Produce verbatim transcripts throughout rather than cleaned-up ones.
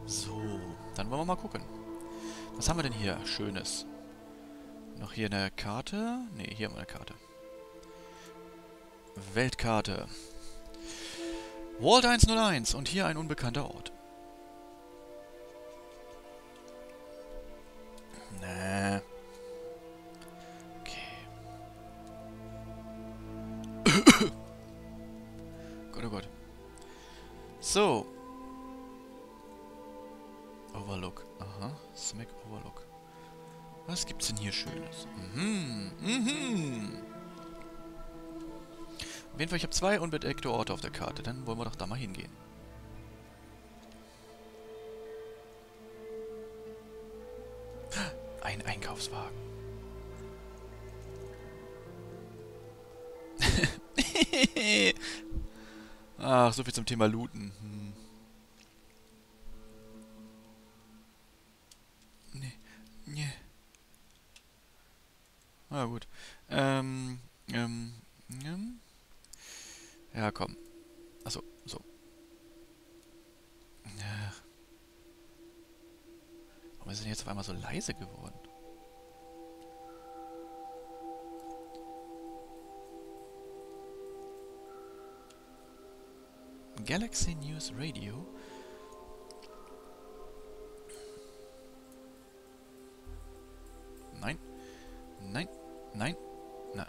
So, dann wollen wir mal gucken. Was haben wir denn hier Schönes? Noch hier eine Karte? Ne, hier haben wir eine Karte. Weltkarte. Vault hunderteins und hier ein unbekannter Ort. Nee. Okay. Gott, oh Gott. So. Overlook. Aha. Smack Overlook. Was gibt's denn hier Schönes? Mhm. Mhm. Auf jeden Fall, ich habe zwei unbedeckte Orte auf der Karte. Dann wollen wir doch da mal hingehen. Ein Einkaufswagen. Ach, so viel zum Thema Looten. Hm. Nee. Nee. Ah, gut. Ähm, ähm, ähm. Ja, komm. Achso, so. Ja. Warum ist denn jetzt auf einmal so leise geworden? Galaxy News Radio. Nein. Nein. Nein. Na.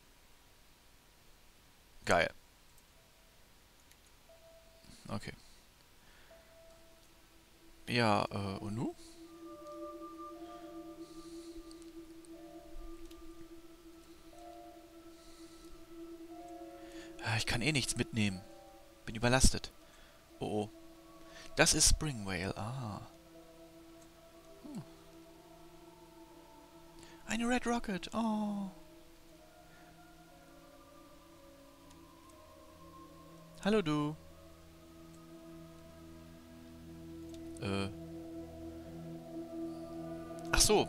Geil. Okay. Ja, äh, und nu? Ah, ich kann eh nichts mitnehmen. Bin überlastet. Oh, oh. Das ist Springvale. Ah. Hm. Eine Red Rocket. Oh. Hallo, du. Äh. Ach so.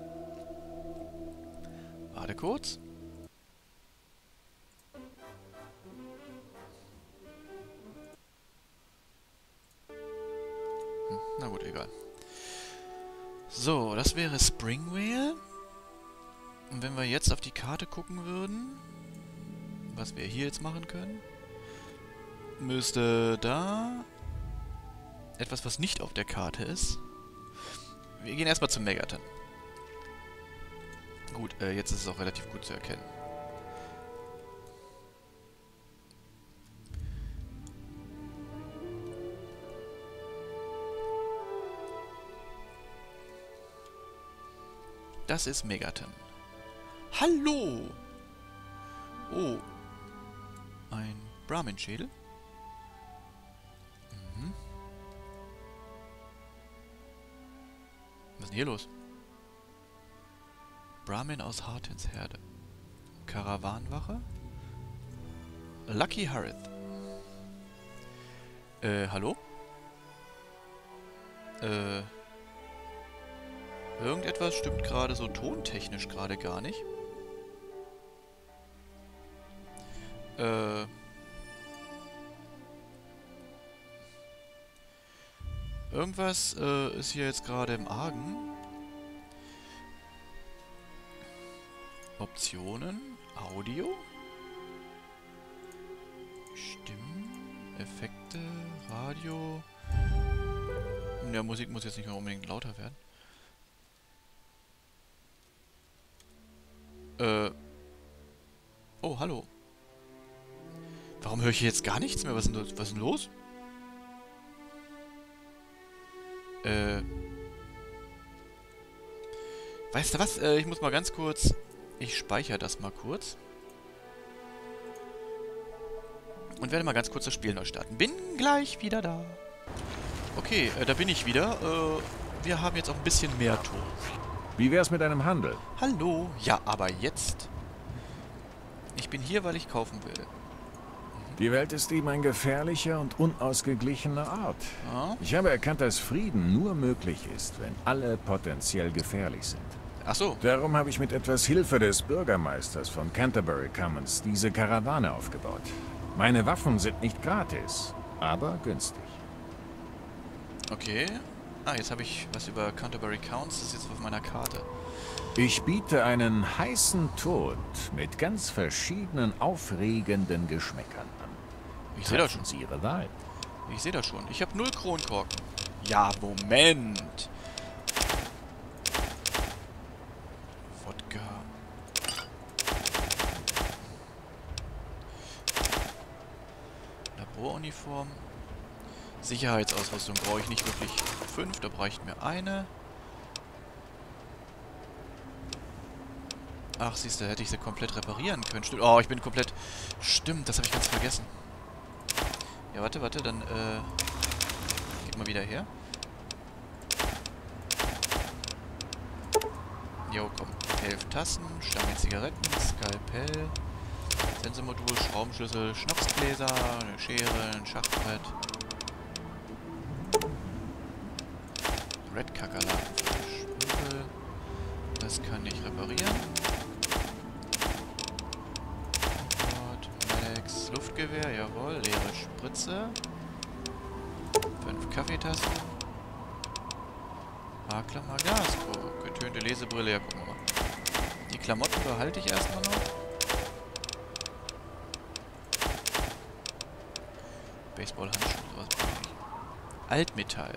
Warte kurz. Hm, na gut, egal. So, das wäre Springvale. Und wenn wir jetzt auf die Karte gucken würden, was wir hier jetzt machen können, müsste da etwas, was nicht auf der Karte ist. Wir gehen erstmal zum Megaton. Gut, äh, jetzt ist es auch relativ gut zu erkennen. Das ist Megaton. Hallo! Oh. Ein Brahmin-Schädel. Mhm. Was ist denn hier los? Brahmin aus Hartins Herde. Karawanwache. Lucky Harith. Äh, hallo? Äh... Irgendetwas stimmt gerade so tontechnisch gerade gar nicht. Äh... Irgendwas äh, ist hier jetzt gerade im Argen. Optionen, Audio, Stimmen, Effekte, Radio. Ja, Musik muss jetzt nicht mehr unbedingt lauter werden. Äh. Oh, hallo. Warum höre ich jetzt gar nichts mehr? Was ist denn, was ist denn los? Äh. Weißt du was? Äh, ich muss mal ganz kurz... Ich speichere das mal kurz. Und werde mal ganz kurz das Spiel neu starten. Bin gleich wieder da. Okay, äh, da bin ich wieder. Äh, wir haben jetzt auch ein bisschen mehr Ton. Wie wär's mit einem Handel? Hallo. Ja, aber jetzt. Ich bin hier, weil ich kaufen will. Die Welt ist eben ein gefährlicher und unausgeglichener Ort. Ja? Ich habe erkannt, dass Frieden nur möglich ist, wenn alle potenziell gefährlich sind. Ach so. Darum habe ich mit etwas Hilfe des Bürgermeisters von Canterbury Commons diese Karawane aufgebaut. Meine Waffen sind nicht gratis, aber günstig. Okay. Ah, jetzt habe ich was über Canterbury Counts. Das ist jetzt auf meiner Karte. Ich biete einen heißen Tod mit ganz verschiedenen aufregenden Geschmäckern an. Ich sehe das schon. Sie Ihre Wahl. Ich sehe das schon. Ich habe null Kronkorken. Ja, Moment. Wodka. Laboruniform. Sicherheitsausrüstung brauche ich nicht wirklich fünf. Da reicht mir eine. Ach, siehst du, hätte ich sie komplett reparieren können. Stimmt. Oh, ich bin komplett... Stimmt, das habe ich ganz vergessen. Ja, warte, warte, dann, äh... Gib mal wieder her. Jo, komm. Elf Tassen, Stange Zigaretten, Skalpell, Sensormodul, Schraubenschlüssel, Schnapsgläser, eine Schere, ein Schachbrett. Red Kakerlaken, Spügel. Das kann ich reparieren. Medics, Luftgewehr, jawohl. Leere Spritze. Fünf Kaffeetassen. Haarklammer, Glaskrug. Getönte Lesebrille, ja, gucken wir mal. Die Klamotten behalte ich erstmal noch. Baseballhandschuhe, sowas brauche ich nicht. Altmetall.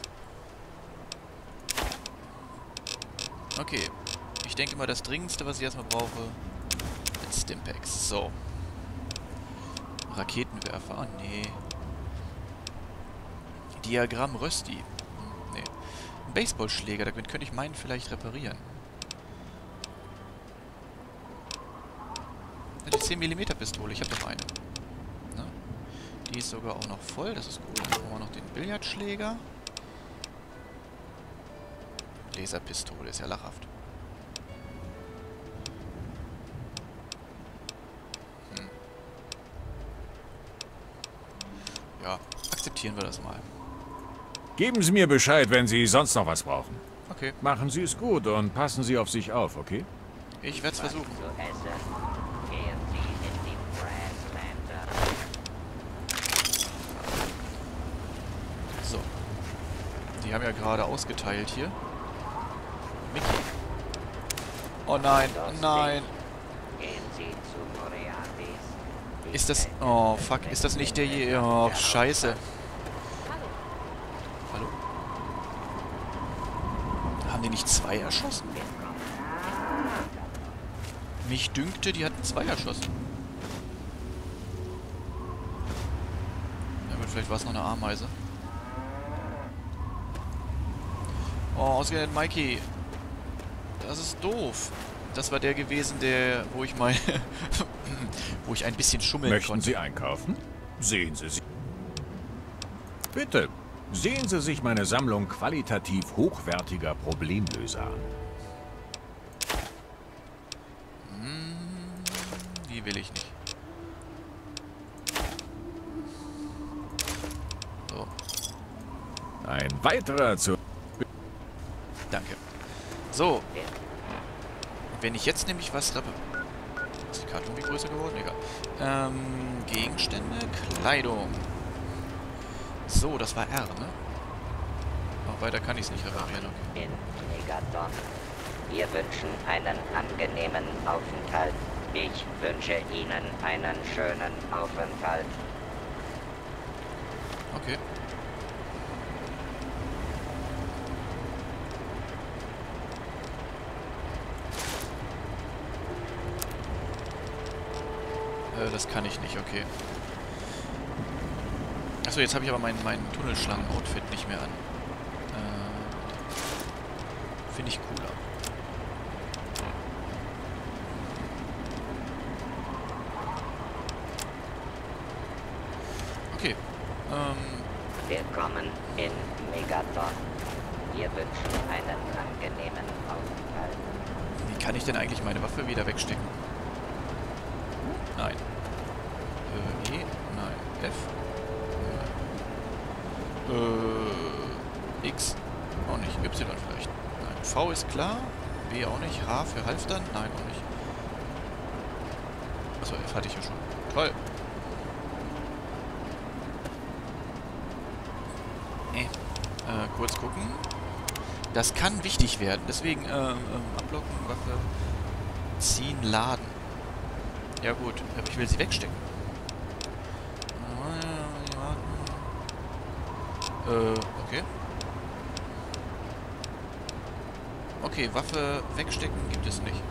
Okay. Ich denke mal, das Dringendste, was ich erstmal brauche, sind Stimpaks. So. Raketenwerfer. Oh, nee. Diagramm Rösti. Hm, nee. Ein Baseballschläger, damit könnte ich meinen vielleicht reparieren. Die zehn Millimeter Pistole, ich habe doch eine. Na? Die ist sogar auch noch voll, das ist gut. Dann haben wir noch den Billardschläger. Laserpistole, ist ja lachhaft. Hm. Ja, akzeptieren wir das mal. Geben Sie mir Bescheid, wenn Sie sonst noch was brauchen. Okay. Machen Sie es gut und passen Sie auf sich auf, okay? Ich werde es versuchen. So. Die haben ja gerade ausgeteilt hier. Mickey. Oh nein, nein. Ist das... Oh, fuck. Ist das nicht der... Je oh, scheiße. Hallo? Haben die nicht zwei erschossen? Mich dünkte, die hatten zwei erschossen. Na gut, vielleicht war es noch eine Ameise. Oh, ausgerechnet Mikey. Das ist doof. Das war der gewesen, der, wo ich mal, wo ich ein bisschen schummeln Möchten konnte. Sie einkaufen? Sehen Sie sich. Bitte, sehen Sie sich meine Sammlung qualitativ hochwertiger Problemlöser an. Hm, die will ich nicht. So. Ein weiterer zu... Danke. So. Wenn ich jetzt nämlich was... Ist die Karte irgendwie größer geworden? Egal. Ähm, Gegenstände, Kleidung. So, das war R, ne? Auch weiter kann ich es nicht reparieren. Okay. In Megaton. Wir wünschen einen angenehmen Aufenthalt. Ich wünsche Ihnen einen schönen Aufenthalt. Okay. Das kann ich nicht, okay. Achso, jetzt habe ich aber mein, mein Tunnelschlangen-Outfit nicht mehr an. Äh, Finde ich cooler. Okay. Ähm. Willkommen in Megaton. Wir wünschen einen angenehmen Aufenthalt. Wie kann ich denn eigentlich meine Waffe wieder wegstecken? Nein. Äh, E? Nein. F? Nein. Äh, X? Auch nicht. Y vielleicht. Nein. V ist klar. B auch nicht. H für Halftern? Nein, auch nicht. Achso, F hatte ich ja schon. Toll. Äh. kurz gucken. Das kann wichtig werden. Deswegen, ähm, ähm, ablocken, Waffe, ziehen, laden. Ja gut, aber ich will sie wegstecken. Äh, okay. Okay, Waffe wegstecken gibt es nicht.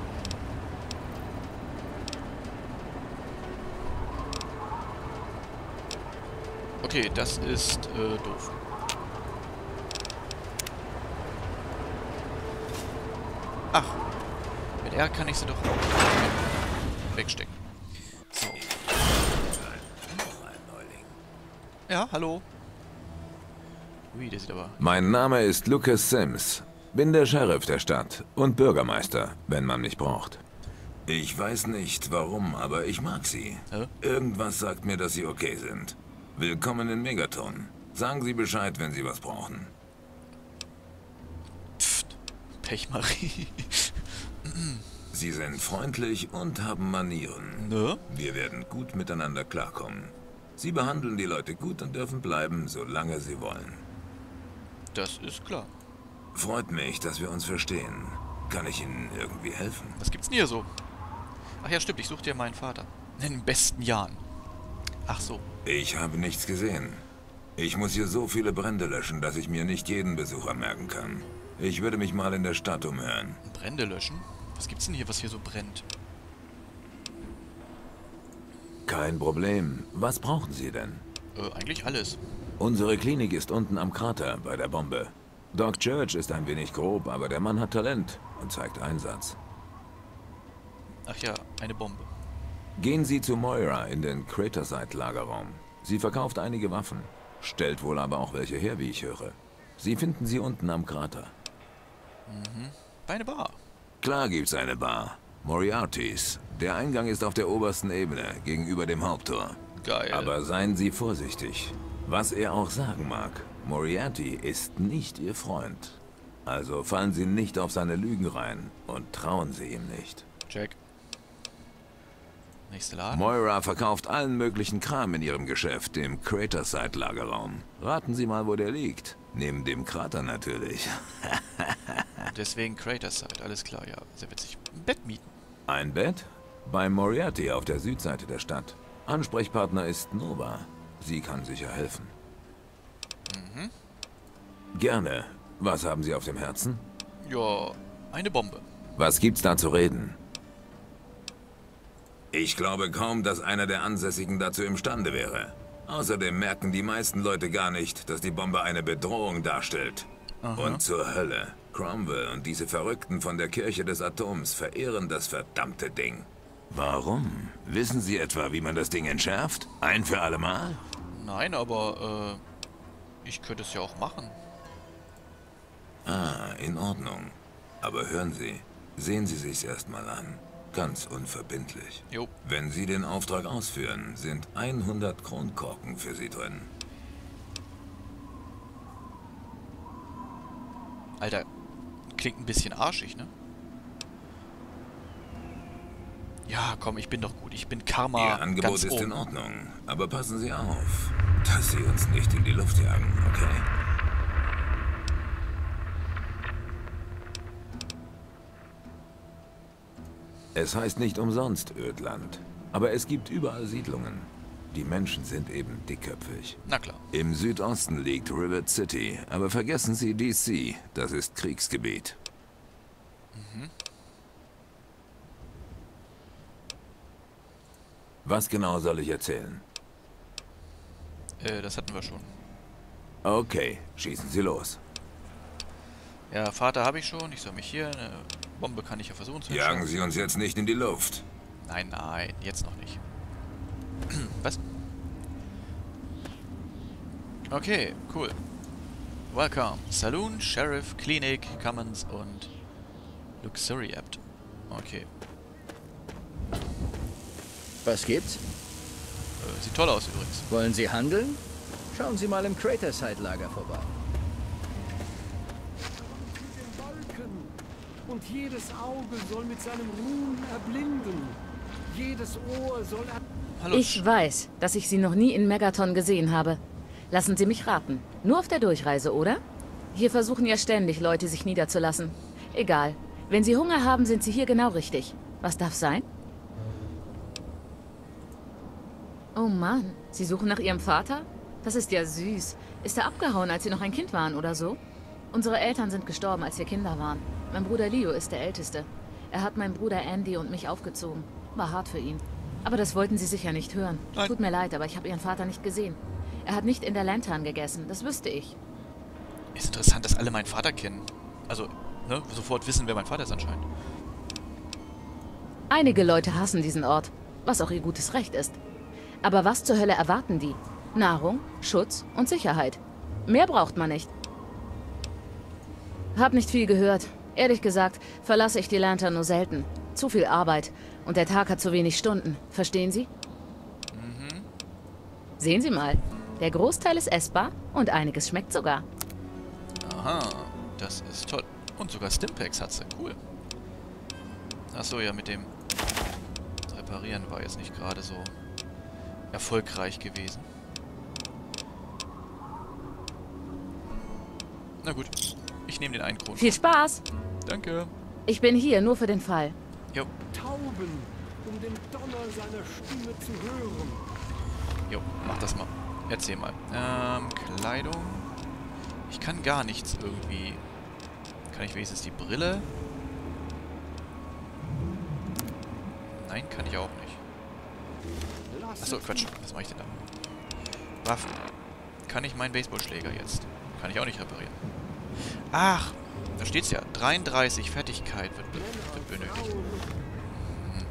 Okay, das ist äh, doof. Ach, mit R kann ich sie doch auch wegstecken. So. Ja, hallo. Ui, der sieht aber... Mein Name ist Lucas Sims. Bin der Sheriff der Stadt und Bürgermeister, wenn man mich braucht. Ich weiß nicht warum, aber ich mag sie. Hä? Irgendwas sagt mir, dass sie okay sind. Willkommen in Megaton. Sagen Sie Bescheid, wenn Sie was brauchen. Pfft, Pechmarie. Sie sind freundlich und haben Manieren. Ne? Wir werden gut miteinander klarkommen. Sie behandeln die Leute gut und dürfen bleiben, solange sie wollen. Das ist klar. Freut mich, dass wir uns verstehen. Kann ich Ihnen irgendwie helfen? Was gibt's denn hier so? Ach ja, stimmt, ich suchte ja meinen Vater. In den besten Jahren. Ach so. Ich habe nichts gesehen. Ich muss hier so viele Brände löschen, dass ich mir nicht jeden Besucher merken kann. Ich würde mich mal in der Stadt umhören. Brände löschen? Was gibt's denn hier, was hier so brennt? Kein Problem. Was brauchen Sie denn? Äh, eigentlich alles. Unsere Klinik ist unten am Krater bei der Bombe. Doc Church ist ein wenig grob, aber der Mann hat Talent und zeigt Einsatz. Ach ja, eine Bombe. Gehen Sie zu Moira in den Craterside-Lagerraum. Sie verkauft einige Waffen, stellt wohl aber auch welche her, wie ich höre. Sie finden sie unten am Krater. Mhm. Bei einer Bar. Klar gibt's eine Bar. Moriartys. Der Eingang ist auf der obersten Ebene, gegenüber dem Haupttor. Geil. Aber seien Sie vorsichtig. Was er auch sagen mag, Moriarty ist nicht Ihr Freund. Also fallen Sie nicht auf seine Lügen rein und trauen Sie ihm nicht. Check. Nächste Laden. Moira verkauft allen möglichen Kram in ihrem Geschäft, im Craterside-Lagerraum. Raten Sie mal, wo der liegt. Neben dem Krater natürlich. Deswegen Craterside, alles klar, ja. Sehr witzig. Ein Bett mieten. Ein Bett? Bei Moriarty auf der Südseite der Stadt. Ansprechpartner ist Nova. Sie kann sicher helfen. Mhm. Gerne. Was haben Sie auf dem Herzen? Ja, eine Bombe. Was gibt's da zu reden? Ich glaube kaum, dass einer der Ansässigen dazu imstande wäre. Außerdem merken die meisten Leute gar nicht, dass die Bombe eine Bedrohung darstellt. Aha. Und zur Hölle. Cromwell und diese Verrückten von der Kirche des Atoms verehren das verdammte Ding. Warum? Wissen Sie etwa, wie man das Ding entschärft? Ein für alle Mal? Nein, aber, äh, ich könnte es ja auch machen. Ah, in Ordnung. Aber hören Sie, sehen Sie sich's erstmal an. Ganz unverbindlich. Jo. Wenn Sie den Auftrag ausführen, sind hundert Kronkorken für Sie drin. Alter, klingt ein bisschen arschig, ne? Ja, komm, ich bin doch gut. Ich bin Karma Ihr Angebot ganz ist oben. in Ordnung, aber passen Sie auf, dass Sie uns nicht in die Luft jagen, okay? Es heißt nicht umsonst Ödland. Aber es gibt überall Siedlungen. Die Menschen sind eben dickköpfig. Na klar. Im Südosten liegt Rivet City, aber vergessen Sie D C, das ist Kriegsgebiet. Mhm. Was genau soll ich erzählen? Äh, das hatten wir schon. Okay, schießen Sie los. Ja, Vater habe ich schon. Ich soll mich hier... Eine Bombe kann ich ja versuchen zu Jagen entschärfen. Sie uns jetzt nicht in die Luft. Nein, nein, jetzt noch nicht. Was? Okay, cool. Welcome. Saloon, Sheriff, Klinik, Commons und Luxury Apt. Okay. Was gibt's? Äh, sieht toll aus übrigens. Wollen Sie handeln? Schauen Sie mal im Craterside-Lager vorbei. Und jedes Auge soll mit seinem Ruhm erblinden. Jedes Ohr soll... Er Hallo. Ich weiß, dass ich Sie noch nie in Megaton gesehen habe. Lassen Sie mich raten. Nur auf der Durchreise, oder? Hier versuchen ja ständig Leute, sich niederzulassen. Egal. Wenn Sie Hunger haben, sind Sie hier genau richtig. Was darf sein? Oh Mann, Sie suchen nach Ihrem Vater? Das ist ja süß. Ist er abgehauen, als Sie noch ein Kind waren oder so? Unsere Eltern sind gestorben, als wir Kinder waren. Mein Bruder Leo ist der Älteste. Er hat meinen Bruder Andy und mich aufgezogen. War hart für ihn. Aber das wollten Sie sicher nicht hören. Nein. Tut mir leid, aber ich habe Ihren Vater nicht gesehen. Er hat nicht in der Lantern gegessen, das wüsste ich. Ist interessant, dass alle meinen Vater kennen. Also, ne, sofort wissen, wer mein Vater ist anscheinend. Einige Leute hassen diesen Ort, was auch ihr gutes Recht ist. Aber was zur Hölle erwarten die? Nahrung, Schutz und Sicherheit. Mehr braucht man nicht. Hab nicht viel gehört. Ehrlich gesagt, verlasse ich die Lantern nur selten. Zu viel Arbeit. Und der Tag hat zu wenig Stunden. Verstehen Sie? Mhm. Sehen Sie mal. Der Großteil ist essbar und einiges schmeckt sogar. Aha, das ist toll. Und sogar Stimpaks hat sie. Cool. Achso, ja, mit dem Reparieren war jetzt nicht gerade so erfolgreich gewesen. Na gut, ich nehme den einen Kron. Viel Spaß! Danke. Ich bin hier nur für den Fall. Jo, Tauben, um den Donner seiner Stimme zu hören. jo, mach das mal. Erzähl mal. Ähm, Kleidung. Ich kann gar nichts irgendwie. Kann ich wenigstens die Brille? Nein, kann ich auch nicht. Achso, Quatsch. Was mache ich denn da? Waffen. Kann ich meinen Baseballschläger jetzt? Kann ich auch nicht reparieren. Ach, da steht's ja. dreiunddreißig Fertigkeit wird, be wird benötigt. Hm.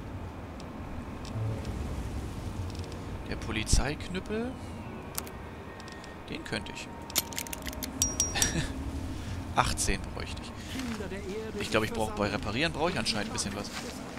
Der Polizeiknüppel. Den könnte ich. achtzehn bräuchte ich. Ich glaube, ich brauche bei Reparieren brauche ich anscheinend ein bisschen was.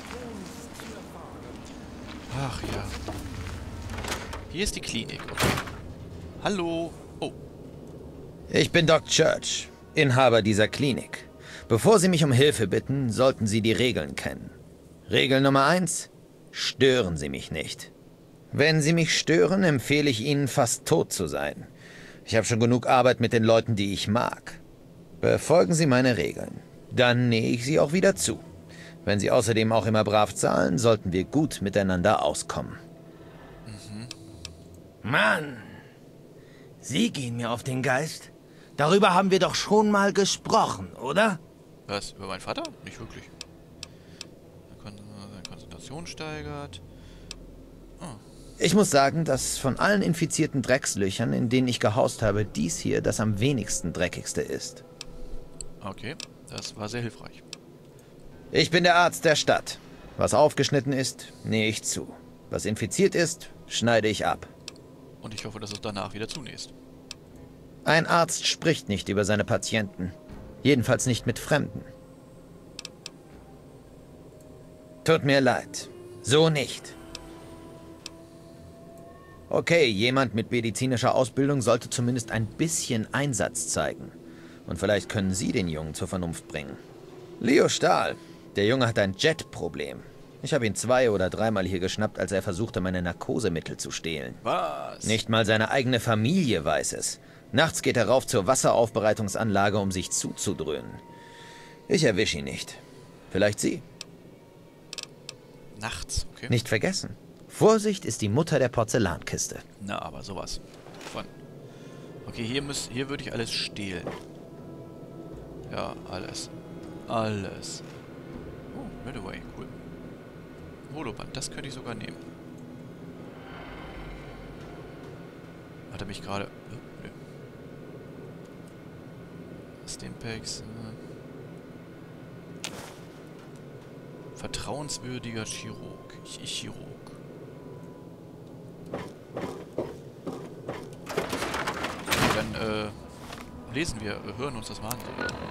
Ach ja. Hier ist die Klinik. Okay. Hallo. Oh. Ich bin Doc Church, Inhaber dieser Klinik. Bevor Sie mich um Hilfe bitten, sollten Sie die Regeln kennen. Regel Nummer eins: Stören Sie mich nicht. Wenn Sie mich stören, empfehle ich Ihnen, fast tot zu sein. Ich habe schon genug Arbeit mit den Leuten, die ich mag. Befolgen Sie meine Regeln. Dann nähe ich Sie auch wieder zu. Wenn Sie außerdem auch immer brav zahlen, sollten wir gut miteinander auskommen. Mhm. Mann, Sie gehen mir auf den Geist. Darüber haben wir doch schon mal gesprochen, oder? Was? Über meinen Vater? Nicht wirklich. Seine Konzentration steigert. Oh. Ich muss sagen, dass von allen infizierten Dreckslöchern, in denen ich gehaust habe, dies hier das am wenigsten dreckigste ist. Okay, das war sehr hilfreich. Ich bin der Arzt der Stadt. Was aufgeschnitten ist, nähe ich zu. Was infiziert ist, schneide ich ab. Und ich hoffe, dass es danach wieder zunähst. Ein Arzt spricht nicht über seine Patienten. Jedenfalls nicht mit Fremden. Tut mir leid. So nicht. Okay, jemand mit medizinischer Ausbildung sollte zumindest ein bisschen Einsatz zeigen. Und vielleicht können Sie den Jungen zur Vernunft bringen. Leo Stahl. Der Junge hat ein Jet-Problem. Ich habe ihn zwei- oder dreimal hier geschnappt, als er versuchte, meine Narkosemittel zu stehlen. Was? Nicht mal seine eigene Familie weiß es. Nachts geht er rauf zur Wasseraufbereitungsanlage, um sich zuzudröhnen. Ich erwische ihn nicht. Vielleicht Sie. Nachts, okay. Nicht vergessen. Vorsicht ist die Mutter der Porzellankiste. Na, aber sowas. Von. Okay, hier, müß, hier würde ich alles stehlen. Ja, alles. Alles. Oh, Redaway, cool. Holoband, das könnte ich sogar nehmen. Hat er mich gerade... Oh, nö. Stimpaks. Äh. Vertrauenswürdiger Chirurg. Ich, ich Chirurg. Dann, äh, lesen wir, hören uns das mal an.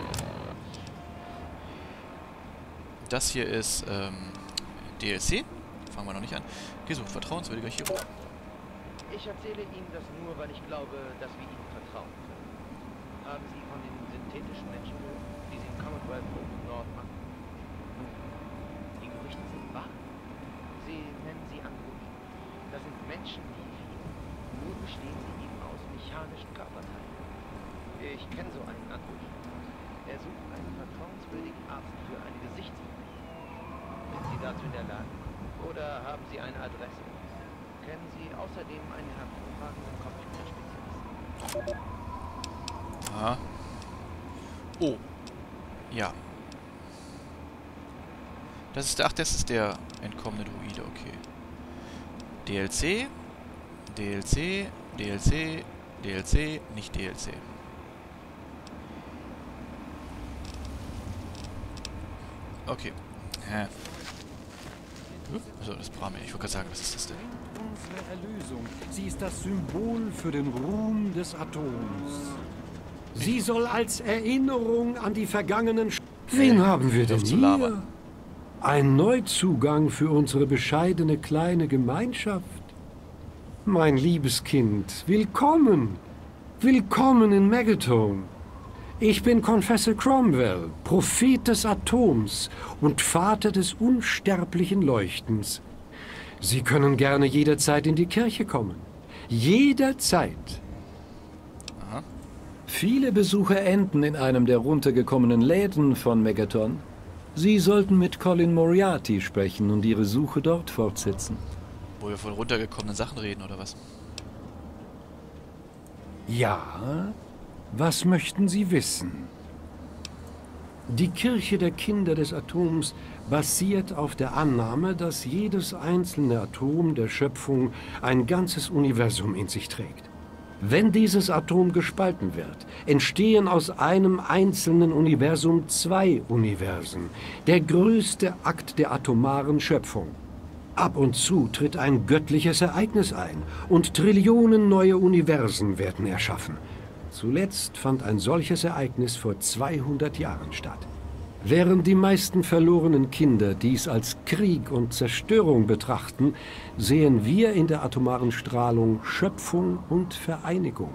Das hier ist, ähm, D L C. Fangen wir noch nicht an. Gesucht, vertrauenswürdiger Chirurg. Ich erzähle Ihnen das nur, weil ich glaube, dass wir Ihnen vertrauen können. Haben Sie von den synthetischen Menschen gehört, die Sie in Commonwealth und Nord machen? Nun, die Gerüchte sind wahr. Sie nennen sie Androiden. Das sind Menschen wie wir. Nur bestehen sie eben aus mechanischen Körperteilen. Ich kenne so einen Anruf. Er sucht einen vertrauenswürdigen Arzt für eine Gesichtsuntersuchung. Sind Sie dazu in der Lage? Oder haben Sie eine Adresse? Kennen Sie außerdem einen hervorragenden Computerspezialisten? Aha. Oh. Ja. Das ist der... Ach, das ist der entkommene Druide, okay. D L C. D L C. D L C. D L C. Nicht D L C. Okay. Hä? Also das Brahmin. Ich wollte gerade sagen, was ist das denn? Unsere Erlösung. Sie ist das Symbol für den Ruhm des Atoms. Sie soll als Erinnerung an die vergangenen... Sch Wen haben wir denn hier? Ein Neuzugang für unsere bescheidene kleine Gemeinschaft. Mein liebes Kind, willkommen. Willkommen in Megaton. Ich bin Confessor Cromwell, Prophet des Atoms und Vater des unsterblichen Leuchtens. Sie können gerne jederzeit in die Kirche kommen. Jederzeit. Aha. Viele Besucher enden in einem der runtergekommenen Läden von Megaton. Sie sollten mit Colin Moriarty sprechen und Ihre Suche dort fortsetzen. Wo wir von runtergekommenen Sachen reden, oder was? Ja, was möchten Sie wissen? Die Kirche der Kinder des Atoms basiert auf der Annahme, dass jedes einzelne Atom der Schöpfung ein ganzes Universum in sich trägt. Wenn dieses Atom gespalten wird, entstehen aus einem einzelnen Universum zwei Universen, der größte Akt der atomaren Schöpfung. Ab und zu tritt ein göttliches Ereignis ein und Trillionen neue Universen werden erschaffen. Zuletzt fand ein solches Ereignis vor zweihundert Jahren statt. Während die meisten verlorenen Kinder dies als Krieg und Zerstörung betrachten, sehen wir in der atomaren Strahlung Schöpfung und Vereinigung.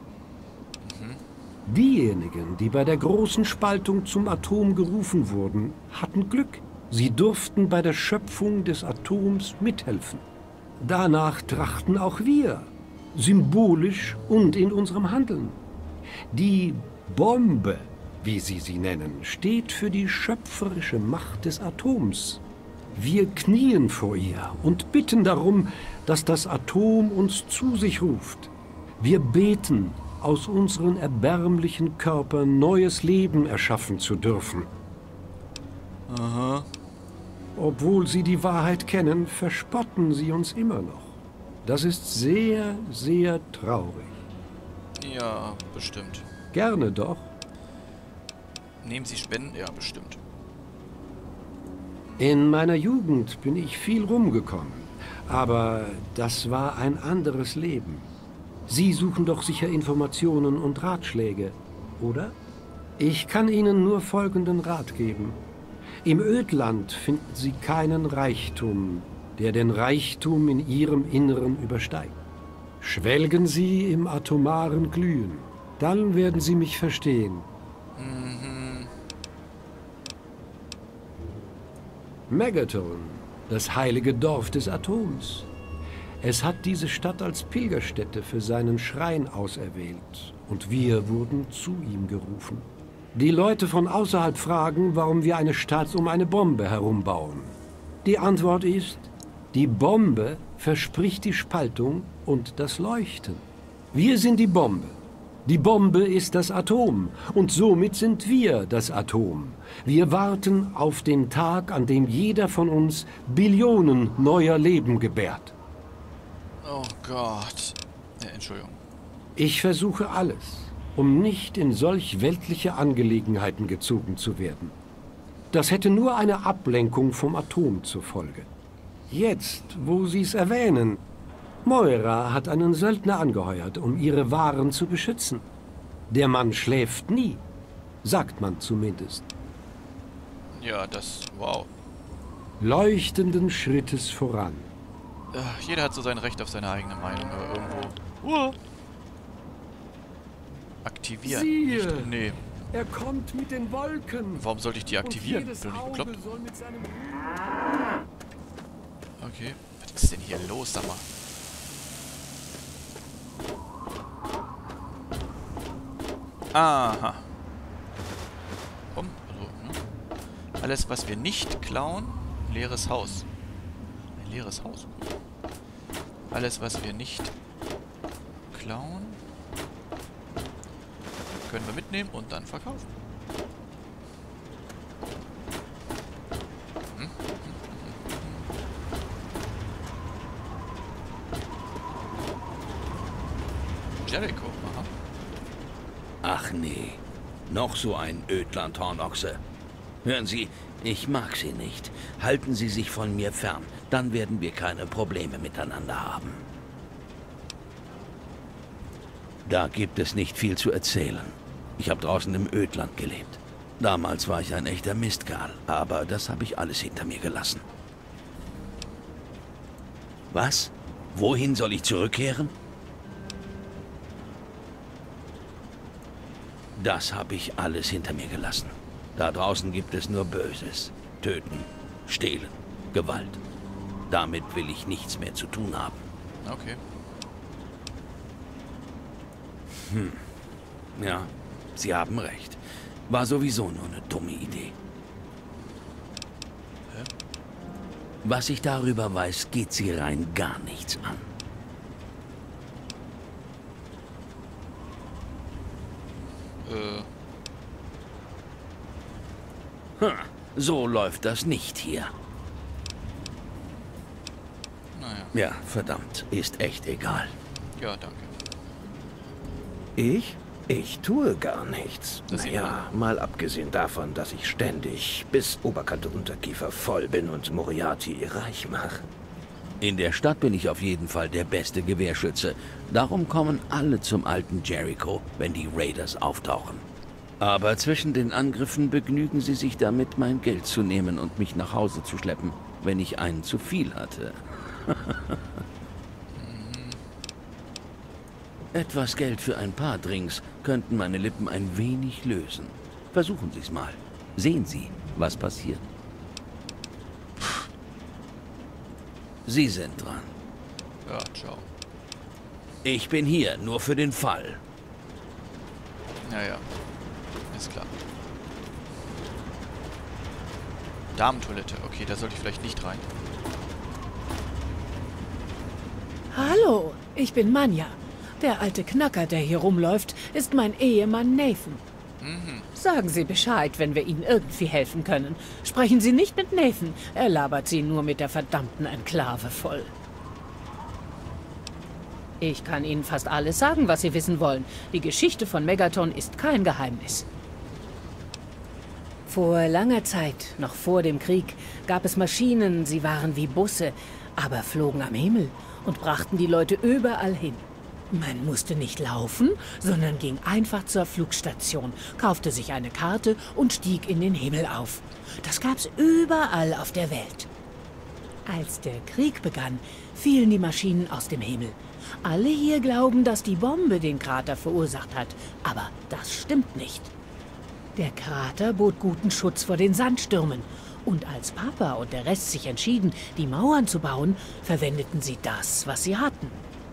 Mhm. Diejenigen, die bei der großen Spaltung zum Atom gerufen wurden, hatten Glück. Sie durften bei der Schöpfung des Atoms mithelfen. Danach trachten auch wir, symbolisch und in unserem Handeln. Die Bombe, wie sie sie nennen, steht für die schöpferische Macht des Atoms. Wir knien vor ihr und bitten darum, dass das Atom uns zu sich ruft. Wir beten, aus unseren erbärmlichen Körpern neues Leben erschaffen zu dürfen. Aha. Obwohl sie die Wahrheit kennen, verspotten sie uns immer noch. Das ist sehr, sehr traurig. Ja, bestimmt. Gerne doch. Nehmen Sie Spenden? Ja, bestimmt. In meiner Jugend bin ich viel rumgekommen. Aber das war ein anderes Leben. Sie suchen doch sicher Informationen und Ratschläge, oder? Ich kann Ihnen nur folgenden Rat geben. Im Ödland finden Sie keinen Reichtum, der den Reichtum in Ihrem Inneren übersteigt. Schwelgen Sie im atomaren Glühen. Dann werden Sie mich verstehen. Mhm. Megaton, das heilige Dorf des Atoms. Es hat diese Stadt als Pilgerstätte für seinen Schrein auserwählt. Und wir wurden zu ihm gerufen. Die Leute von außerhalb fragen, warum wir eine Stadt um eine Bombe herumbauen. Die Antwort ist, die Bombe verspricht die Spaltung und das Leuchten. Wir sind die Bombe. Die Bombe ist das Atom und somit sind wir das Atom. Wir warten auf den Tag, an dem jeder von uns Billionen neuer Leben gebärt. Oh Gott. Ja, Entschuldigung. Ich versuche alles, um nicht in solch weltliche Angelegenheiten gezogen zu werden. Das hätte nur eine Ablenkung vom Atom zur Folge. Jetzt, wo Sie es erwähnen, Moira hat einen Söldner angeheuert, um ihre Waren zu beschützen. Der Mann schläft nie, sagt man zumindest. Ja, das... wow. Leuchtenden Schrittes voran. Ach, jeder hat so sein Recht auf seine eigene Meinung, aber irgendwo... Uh. Aktivieren. Siehe, nicht, nee. er kommt mit den Wolken. Warum sollte ich die aktivieren? Bin doch nicht bekloppt. Okay. Was ist denn hier los, sag mal? Aha. Komm, also, ne? Alles, was wir nicht klauen, leeres Haus. Ein leeres Haus. Alles, was wir nicht klauen, können wir mitnehmen und dann verkaufen. Hm? Jericho, aha. Ach nee, noch so ein Ödland-Hornochse. Hören Sie, ich mag Sie nicht. Halten Sie sich von mir fern, dann werden wir keine Probleme miteinander haben. Da gibt es nicht viel zu erzählen. Ich habe draußen im Ödland gelebt. Damals war ich ein echter Mistkerl, aber das habe ich alles hinter mir gelassen. Was? Wohin soll ich zurückkehren? Das habe ich alles hinter mir gelassen. Da draußen gibt es nur Böses. Töten, stehlen, Gewalt. Damit will ich nichts mehr zu tun haben. Okay. Hm. Ja, Sie haben recht. War sowieso nur eine dumme Idee. Hä? Was ich darüber weiß, geht Sie rein gar nichts an. Äh. Hm, so läuft das nicht hier. Naja. Ja, verdammt, ist echt egal. Ja, danke. Ich? Ich tue gar nichts. Das Naja, mal abgesehen davon, dass ich ständig bis Oberkante Unterkiefer voll bin und Moriarty reich mache. In der Stadt bin ich auf jeden Fall der beste Gewehrschütze. Darum kommen alle zum alten Jericho, wenn die Raiders auftauchen. Aber zwischen den Angriffen begnügen sie sich damit, mein Geld zu nehmen und mich nach Hause zu schleppen, wenn ich einen zu viel hatte. Etwas Geld für ein paar Drinks könnten meine Lippen ein wenig lösen. Versuchen Sie es mal. Sehen Sie, was passiert. Sie sind dran. Ja, ciao. Ich bin hier, nur für den Fall. Naja, ist klar. Damentoilette. Okay, da sollte ich vielleicht nicht rein. Hallo, ich bin Manja. Der alte Knacker, der hier rumläuft, ist mein Ehemann Nathan. Mhm. Sagen Sie Bescheid, wenn wir Ihnen irgendwie helfen können. Sprechen Sie nicht mit Nathan. Er labert Sie nur mit der verdammten Enklave voll. Ich kann Ihnen fast alles sagen, was Sie wissen wollen. Die Geschichte von Megaton ist kein Geheimnis. Vor langer Zeit, noch vor dem Krieg, gab es Maschinen, sie waren wie Busse, aber flogen am Himmel und brachten die Leute überall hin. Man musste nicht laufen, sondern ging einfach zur Flugstation, kaufte sich eine Karte und stieg in den Himmel auf. Das gab's überall auf der Welt. Als der Krieg begann, fielen die Maschinen aus dem Himmel. Alle hier glauben, dass die Bombe den Krater verursacht hat, aber das stimmt nicht. Der Krater bot guten Schutz vor den Sandstürmen. Und als Papa und der Rest sich entschieden, die Mauern zu bauen, verwendeten sie das, was sie hatten.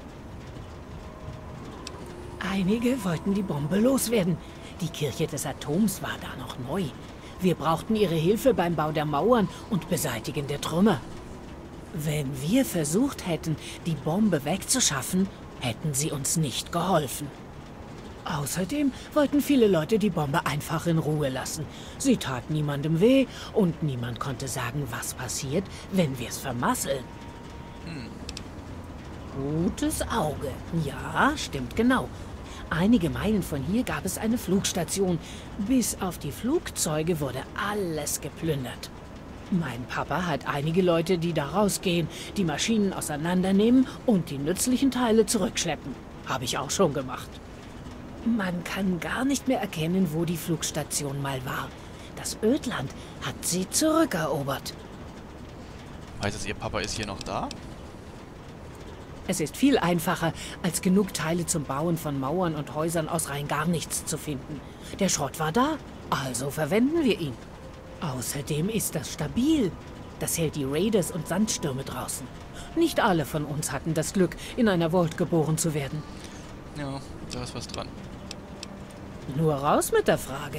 Einige wollten die Bombe loswerden. Die Kirche des Atoms war da noch neu. Wir brauchten ihre Hilfe beim Bau der Mauern und Beseitigen der Trümmer. Wenn wir versucht hätten, die Bombe wegzuschaffen, hätten sie uns nicht geholfen. Außerdem wollten viele Leute die Bombe einfach in Ruhe lassen. Sie tat niemandem weh und niemand konnte sagen, was passiert, wenn wir es vermasseln. Hm. Gutes Auge. Ja, stimmt genau. Einige Meilen von hier gab es eine Flugstation. Bis auf die Flugzeuge wurde alles geplündert. Mein Papa hat einige Leute, die da rausgehen, die Maschinen auseinandernehmen und die nützlichen Teile zurückschleppen. Habe ich auch schon gemacht. Man kann gar nicht mehr erkennen, wo die Flugstation mal war. Das Ödland hat sie zurückerobert. Heißt es, Ihr Papa ist hier noch da? Es ist viel einfacher, als genug Teile zum Bauen von Mauern und Häusern aus rein gar nichts zu finden. Der Schrott war da, also verwenden wir ihn. Außerdem ist das stabil. Das hält die Raiders und Sandstürme draußen. Nicht alle von uns hatten das Glück, in einer Vault geboren zu werden. Ja, da ist was dran. Nur raus mit der Frage.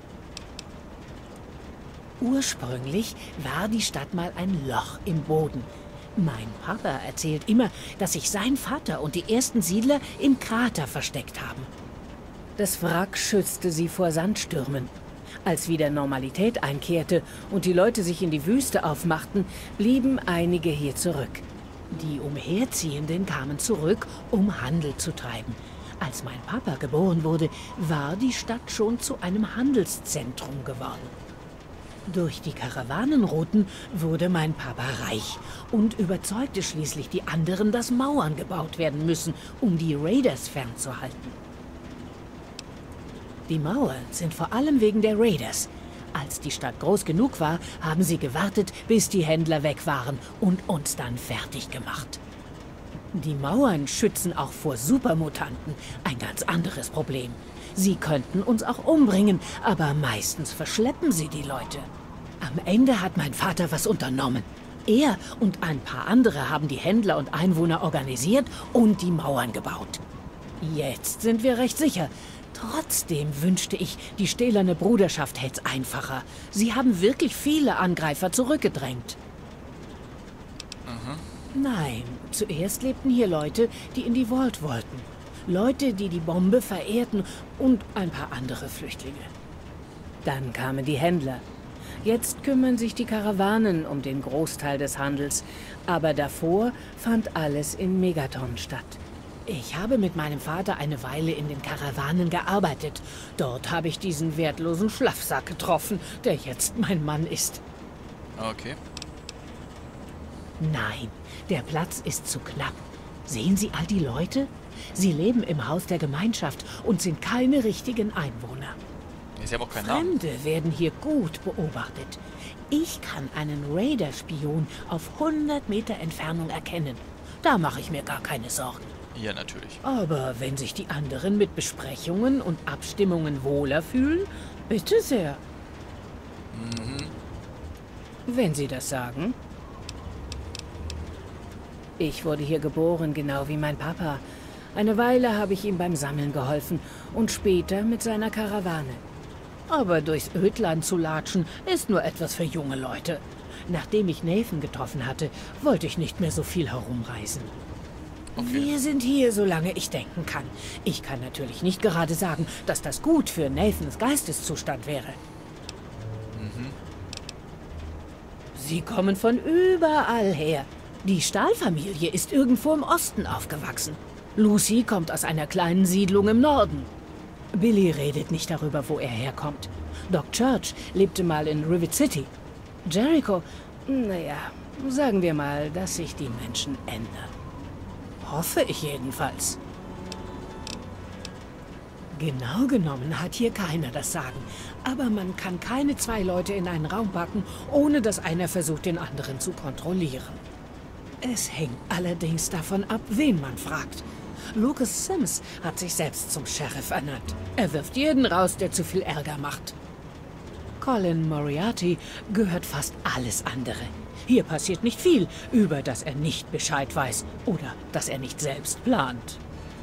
Ursprünglich war die Stadt mal ein Loch im Boden. Mein Papa erzählt immer, dass sich sein Vater und die ersten Siedler im Krater versteckt haben. Das Wrack schützte sie vor Sandstürmen. Als wieder Normalität einkehrte und die Leute sich in die Wüste aufmachten, blieben einige hier zurück. Die Umherziehenden kamen zurück, um Handel zu treiben. Als mein Papa geboren wurde, war die Stadt schon zu einem Handelszentrum geworden. Durch die Karawanenrouten wurde mein Papa reich und überzeugte schließlich die anderen, dass Mauern gebaut werden müssen, um die Raiders fernzuhalten. Die Mauern sind vor allem wegen der Raiders. Als die Stadt groß genug war, haben sie gewartet, bis die Händler weg waren und uns dann fertig gemacht. Die Mauern schützen auch vor Supermutanten, ein ganz anderes Problem. Sie könnten uns auch umbringen, aber meistens verschleppen sie die Leute. Am Ende hat mein Vater was unternommen. Er und ein paar andere haben die Händler und Einwohner organisiert und die Mauern gebaut. Jetzt sind wir recht sicher. Trotzdem wünschte ich, die stählerne Bruderschaft hätte es einfacher. Sie haben wirklich viele Angreifer zurückgedrängt. Aha. Nein, zuerst lebten hier Leute, die in die Vault wollten. Leute, die die Bombe verehrten und ein paar andere Flüchtlinge. Dann kamen die Händler. Jetzt kümmern sich die Karawanen um den Großteil des Handels. Aber davor fand alles in Megaton statt. Ich habe mit meinem Vater eine Weile in den Karawanen gearbeitet. Dort habe ich diesen wertlosen Schlafsack getroffen, der jetzt mein Mann ist. Okay. Nein, der Platz ist zu knapp. Sehen Sie all die Leute? Sie leben im Haus der Gemeinschaft und sind keine richtigen Einwohner. Sie haben auch keinen Namen. Fremde werden hier gut beobachtet. Ich kann einen Raider-Spion auf hundert Meter Entfernung erkennen. Da mache ich mir gar keine Sorgen. Ja, natürlich. Aber wenn sich die anderen mit Besprechungen und Abstimmungen wohler fühlen, bitte sehr. Mhm. Wenn Sie das sagen. Ich wurde hier geboren, genau wie mein Papa. Eine Weile habe ich ihm beim Sammeln geholfen und später mit seiner Karawane. Aber durchs Ödland zu latschen, ist nur etwas für junge Leute. Nachdem ich Nathan getroffen hatte, wollte ich nicht mehr so viel herumreisen. Okay. Wir sind hier, solange ich denken kann. Ich kann natürlich nicht gerade sagen, dass das gut für Nathans Geisteszustand wäre. Mhm. Sie kommen von überall her. Die Stahlfamilie ist irgendwo im Osten aufgewachsen. Lucy kommt aus einer kleinen Siedlung im Norden. Billy redet nicht darüber, wo er herkommt. Doc Church lebte mal in Rivet City. Jericho, naja, sagen wir mal, dass sich die Menschen ändern. Hoffe ich jedenfalls. Genau genommen hat hier keiner das Sagen. Aber man kann keine zwei Leute in einen Raum packen, ohne dass einer versucht, den anderen zu kontrollieren. Es hängt allerdings davon ab, wen man fragt. Lucas Sims hat sich selbst zum Sheriff ernannt. Er wirft jeden raus, der zu viel Ärger macht. Colin Moriarty gehört fast alles andere. Hier passiert nicht viel, über das er nicht Bescheid weiß oder das er nicht selbst plant.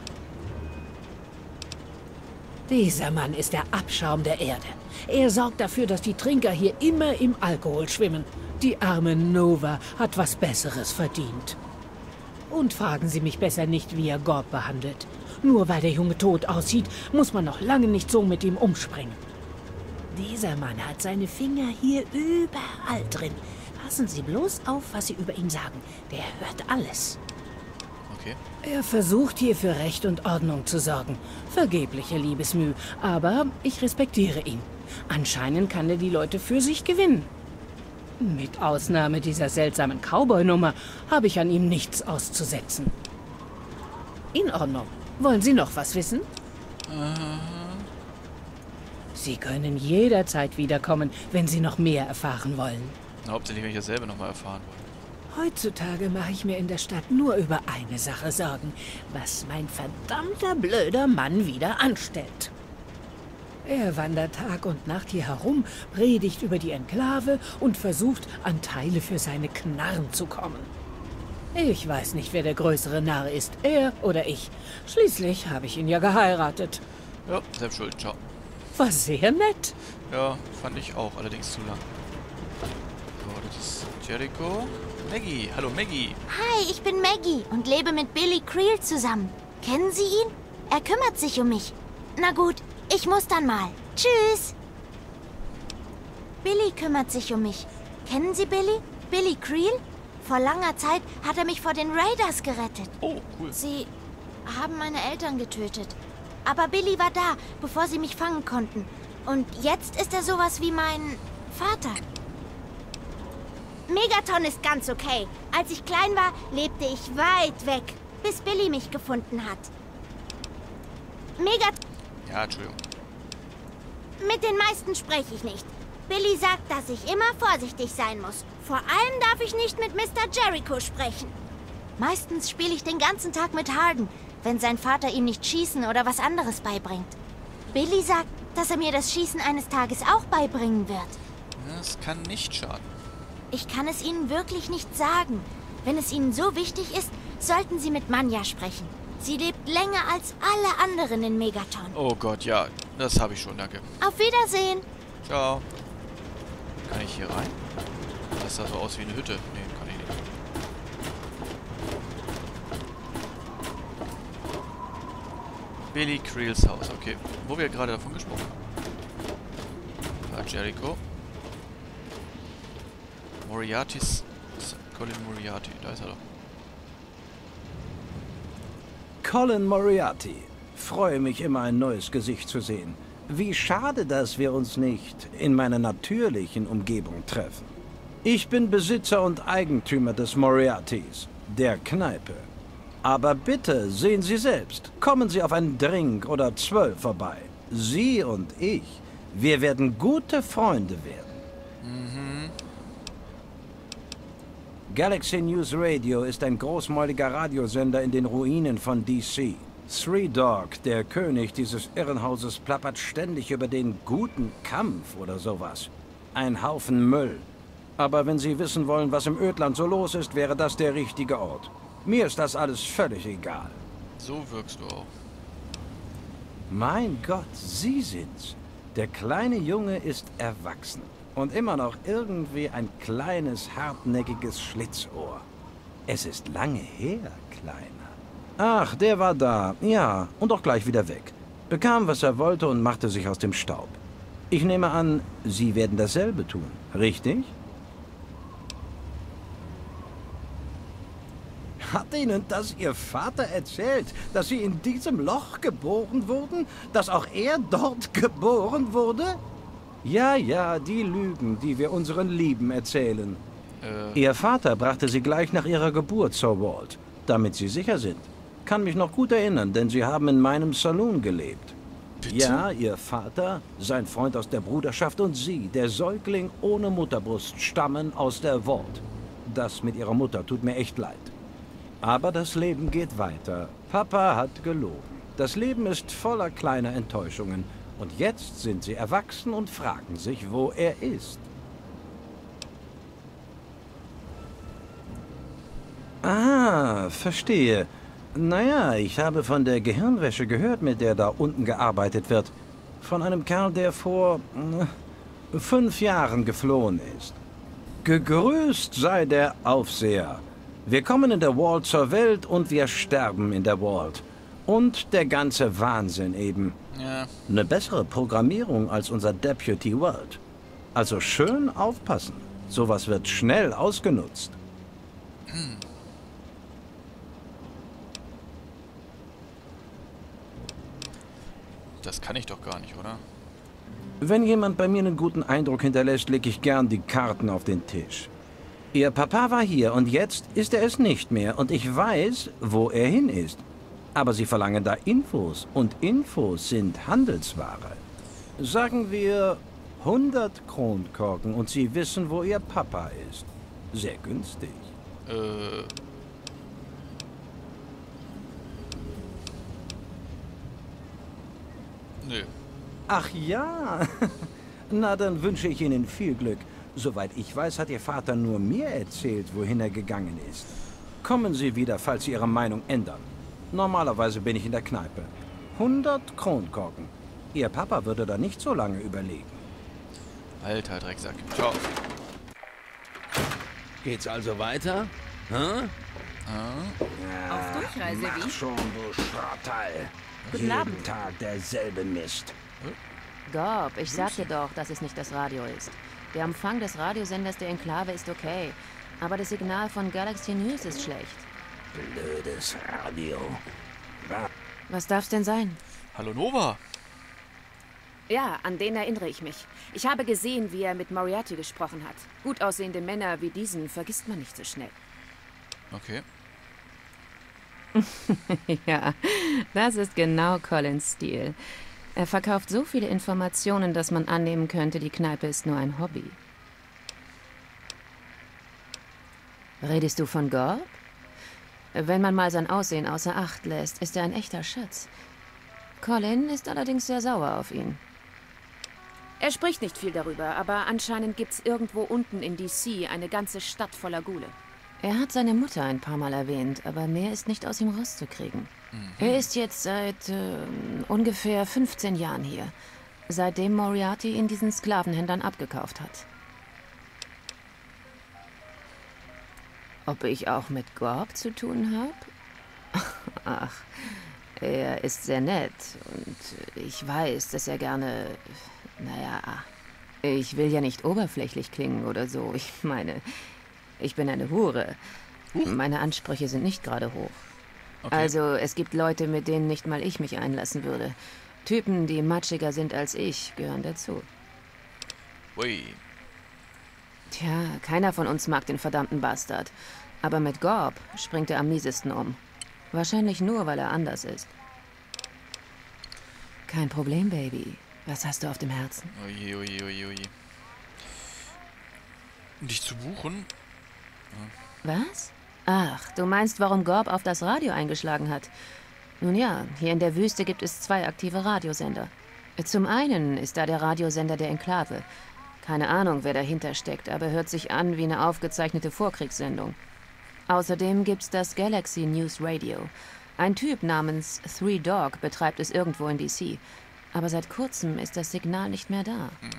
Dieser Mann ist der Abschaum der Erde. Er sorgt dafür, dass die Trinker hier immer im Alkohol schwimmen. Die arme Nova hat was Besseres verdient. Und fragen Sie mich besser nicht, wie er Gorb behandelt. Nur weil der Junge tot aussieht, muss man noch lange nicht so mit ihm umspringen. Dieser Mann hat seine Finger hier überall drin. Passen Sie bloß auf, was Sie über ihn sagen. Der hört alles. Okay. Er versucht hier für Recht und Ordnung zu sorgen. Vergebliche Liebesmüh, aber ich respektiere ihn. Anscheinend kann er die Leute für sich gewinnen. Mit Ausnahme dieser seltsamen Cowboy-Nummer habe ich an ihm nichts auszusetzen. In Ordnung. Wollen Sie noch was wissen? Äh. Sie können jederzeit wiederkommen, wenn Sie noch mehr erfahren wollen. Hauptsächlich, wenn ich dasselbe nochmal erfahren wollte. Heutzutage mache ich mir in der Stadt nur über eine Sache Sorgen, was mein verdammter blöder Mann wieder anstellt. Er wandert Tag und Nacht hier herum, predigt über die Enklave und versucht, an Teile für seine Knarren zu kommen. Ich weiß nicht, wer der größere Narr ist, er oder ich. Schließlich habe ich ihn ja geheiratet. Ja, selbst schuld. Ciao. war sehr nett. Ja, fand ich auch, allerdings zu lang. So, das ist Jericho. Maggie, hallo Maggie. Hi, ich bin Maggie und lebe mit Billy Creel zusammen. Kennen Sie ihn? Er kümmert sich um mich. Na gut, ich muss dann mal. Tschüss. Billy kümmert sich um mich. Kennen Sie Billy? Billy Creel? Vor langer Zeit hat er mich vor den Raiders gerettet. Oh, cool. Sie haben meine Eltern getötet. Aber Billy war da, bevor sie mich fangen konnten. Und jetzt ist er sowas wie mein Vater. Megaton ist ganz okay. Als ich klein war, lebte ich weit weg, bis Billy mich gefunden hat. Megaton... Ja, Entschuldigung. Mit den meisten spreche ich nicht. Billy sagt, dass ich immer vorsichtig sein muss. Vor allem darf ich nicht mit Mister Jericho sprechen. Meistens spiele ich den ganzen Tag mit Harden, wenn sein Vater ihm nicht Schießen oder was anderes beibringt. Billy sagt, dass er mir das Schießen eines Tages auch beibringen wird. Das kann nicht schaden. Ich kann es Ihnen wirklich nicht sagen. Wenn es Ihnen so wichtig ist, sollten Sie mit Manja sprechen. Sie lebt länger als alle anderen in Megaton. Oh Gott, ja. Das habe ich schon, danke. Auf Wiedersehen. Ciao. Kann ich hier rein? Das sah so aus wie eine Hütte. Nee, kann ich nicht. Billy Creels Haus, okay. Wo wir gerade davon gesprochen haben. Da Jericho. Moriartys... Colin Moriarty, da ist er doch. Colin Moriarty. Freue mich immer, ein neues Gesicht zu sehen. Wie schade, dass wir uns nicht in meiner natürlichen Umgebung treffen. Ich bin Besitzer und Eigentümer des Moriartys, der Kneipe. Aber bitte, sehen Sie selbst, kommen Sie auf einen Drink oder zwölf vorbei. Sie und ich, wir werden gute Freunde werden. Mhm. Galaxy News Radio ist ein großmäuliger Radiosender in den Ruinen von D C. Three Dog, der König dieses Irrenhauses, plappert ständig über den guten Kampf oder sowas. Ein Haufen Müll. Aber wenn Sie wissen wollen, was im Ödland so los ist, wäre das der richtige Ort. Mir ist das alles völlig egal. So wirkst du auch. Mein Gott, Sie sind's. Der kleine Junge ist erwachsen. Und immer noch irgendwie ein kleines, hartnäckiges Schlitzohr. Es ist lange her, Kleiner. Ach, der war da. Ja, und auch gleich wieder weg. Bekam, was er wollte und machte sich aus dem Staub. Ich nehme an, Sie werden dasselbe tun, richtig? Hat Ihnen das Ihr Vater erzählt, dass Sie in diesem Loch geboren wurden? Dass auch er dort geboren wurde? Ja, ja, die Lügen, die wir unseren Lieben erzählen. Äh. Ihr Vater brachte sie gleich nach ihrer Geburt zur Vault, damit sie sicher sind. Kann mich noch gut erinnern, denn sie haben in meinem Saloon gelebt. Bitte? Ja, Ihr Vater, sein Freund aus der Bruderschaft und Sie, der Säugling ohne Mutterbrust, stammen aus der Vault. Das mit Ihrer Mutter tut mir echt leid. Aber das Leben geht weiter. Papa hat gelogen. Das Leben ist voller kleiner Enttäuschungen. Und jetzt sind Sie erwachsen und fragen sich, wo er ist. Ah, verstehe. Naja, ich habe von der Gehirnwäsche gehört, mit der da unten gearbeitet wird. Von einem Kerl, der vor äh, fünf Jahren geflohen ist. Gegrüßt sei der Aufseher. Wir kommen in der Vault zur Welt und wir sterben in der Vault. Und der ganze Wahnsinn eben. Ja. Eine bessere Programmierung als unser Deputy World. Also schön aufpassen. Sowas wird schnell ausgenutzt. Hm. Das kann ich doch gar nicht, oder? Wenn jemand bei mir einen guten Eindruck hinterlässt, lege ich gern die Karten auf den Tisch. Ihr Papa war hier und jetzt ist er es nicht mehr und ich weiß, wo er hin ist. Aber Sie verlangen da Infos und Infos sind Handelsware. Sagen wir hundert Kronkorken und Sie wissen, wo Ihr Papa ist. Sehr günstig. Äh... Nö. Ach ja. Na, dann wünsche ich Ihnen viel Glück. Soweit ich weiß, hat Ihr Vater nur mir erzählt, wohin er gegangen ist. Kommen Sie wieder, falls Sie Ihre Meinung ändern. Normalerweise bin ich in der Kneipe. hundert Kronkorken. Ihr Papa würde da nicht so lange überlegen. Alter Drecksack. Ciao. Geht's also weiter? Hä? Ah. Auf Durchreise, Mach wie? schon, du Schrottteil. Guten Jeden Abend. Tag derselbe Mist. Gob, ich sagte doch, dass es nicht das Radio ist. Der Empfang des Radiosenders der Enklave ist okay, aber das Signal von Galaxy News ist schlecht. Blödes Radio. Was darf's denn sein? Hallo Nova. Ja, an den erinnere ich mich. Ich habe gesehen, wie er mit Moriarty gesprochen hat. Gut aussehende Männer wie diesen vergisst man nicht so schnell. Okay. Ja, das ist genau Collins Stil. Er verkauft so viele Informationen, dass man annehmen könnte, die Kneipe ist nur ein Hobby. Redest du von Gorb? Wenn man mal sein Aussehen außer Acht lässt, ist er ein echter Schatz. Colin ist allerdings sehr sauer auf ihn. Er spricht nicht viel darüber, aber anscheinend gibt's irgendwo unten in D C eine ganze Stadt voller Ghule. Er hat seine Mutter ein paar Mal erwähnt, aber mehr ist nicht aus ihm rauszukriegen. Mhm. Er ist jetzt seit äh, ungefähr fünfzehn Jahren hier, seitdem Moriarty ihn diesen Sklavenhändlern abgekauft hat. Ob ich auch mit Gorb zu tun habe? Ach, er ist sehr nett und ich weiß, dass er gerne... Naja, ich will ja nicht oberflächlich klingen oder so. Ich meine, ich bin eine Hure. Meine Ansprüche sind nicht gerade hoch. Okay. Also, es gibt Leute, mit denen nicht mal ich mich einlassen würde. Typen, die matschiger sind als ich, gehören dazu. Ui. Tja, keiner von uns mag den verdammten Bastard. Aber mit Gorb springt er am miesesten um. Wahrscheinlich nur, weil er anders ist. Kein Problem, Baby. Was hast du auf dem Herzen? Oje, oje, oje, oje. Um dich zu buchen? Ja. Was? Ach, du meinst, warum Gorb auf das Radio eingeschlagen hat? Nun ja, hier in der Wüste gibt es zwei aktive Radiosender. Zum einen ist da der Radiosender der Enklave. Keine Ahnung, wer dahinter steckt, aber hört sich an wie eine aufgezeichnete Vorkriegssendung. Außerdem gibt's das Galaxy News Radio. Ein Typ namens Three Dog betreibt es irgendwo in D C. Aber seit kurzem ist das Signal nicht mehr da. Hm.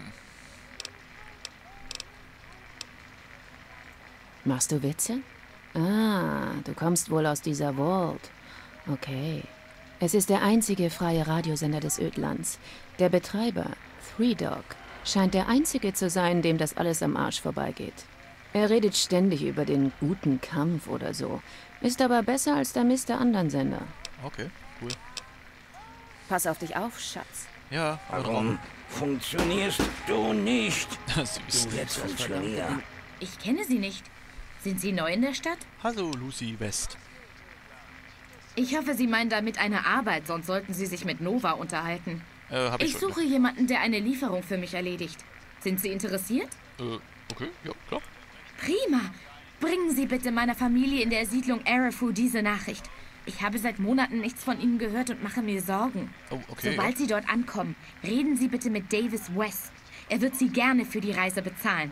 Machst du Witze? Ah, du kommst wohl aus dieser Vault. Okay. Es ist der einzige freie Radiosender des Ödlands. Der Betreiber, Three Dog, scheint der einzige zu sein, dem das alles am Arsch vorbeigeht. Er redet ständig über den guten Kampf oder so. Ist aber besser als der Mist der anderen Sender. Okay, cool. Pass auf dich auf, Schatz. Ja, warum funktionierst du nicht? Süß. Du jetzt funktionieren. Ich kenne Sie nicht. Sind Sie neu in der Stadt? Hallo, Lucy West. Ich hoffe, Sie meinen damit eine Arbeit, sonst sollten Sie sich mit Nova unterhalten. Äh, hab ich, ich schon, suche jemanden, der eine Lieferung für mich erledigt. Sind Sie interessiert? Äh, okay, ja, klar. Prima. Bringen Sie bitte meiner Familie in der Siedlung Arafu diese Nachricht. Ich habe seit Monaten nichts von Ihnen gehört und mache mir Sorgen. Oh, okay. Sobald Sie dort ankommen, reden Sie bitte mit Davis West. Er wird Sie gerne für die Reise bezahlen.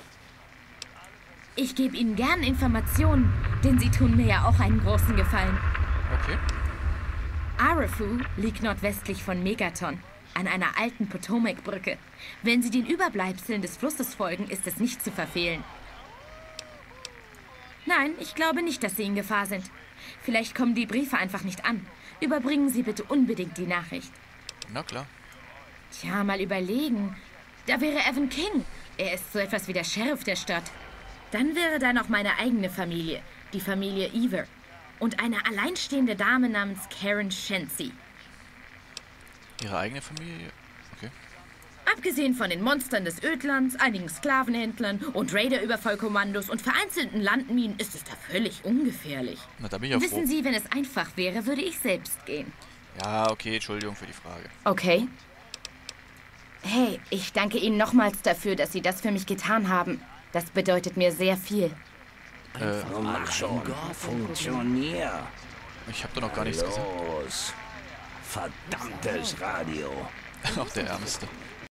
Ich gebe Ihnen gern Informationen, denn Sie tun mir ja auch einen großen Gefallen. Okay. Arafu liegt nordwestlich von Megaton, an einer alten Potomac-Brücke. Wenn Sie den Überbleibseln des Flusses folgen, ist es nicht zu verfehlen. Nein, ich glaube nicht, dass Sie in Gefahr sind. Vielleicht kommen die Briefe einfach nicht an. Überbringen Sie bitte unbedingt die Nachricht. Na klar. Tja, mal überlegen. Da wäre Evan King. Er ist so etwas wie der Sheriff der Stadt. Dann wäre da noch meine eigene Familie, die Familie Ever. Und eine alleinstehende Dame namens Karen Shensi. Ihre eigene Familie? Okay. Abgesehen von den Monstern des Ödlands, einigen Sklavenhändlern und Raider-Überfallkommandos und vereinzelten Landminen ist es da völlig ungefährlich. Na, da bin ich ja froh. Wissen Sie, wenn es einfach wäre, würde ich selbst gehen. Ja, okay, Entschuldigung für die Frage. Okay. Hey, ich danke Ihnen nochmals dafür, dass Sie das für mich getan haben. Das bedeutet mir sehr viel. Äh, Mach schon, funktionier. Ich hab da noch gar nichts gesagt. Los. Verdammtes Radio. Auch der Ärmste.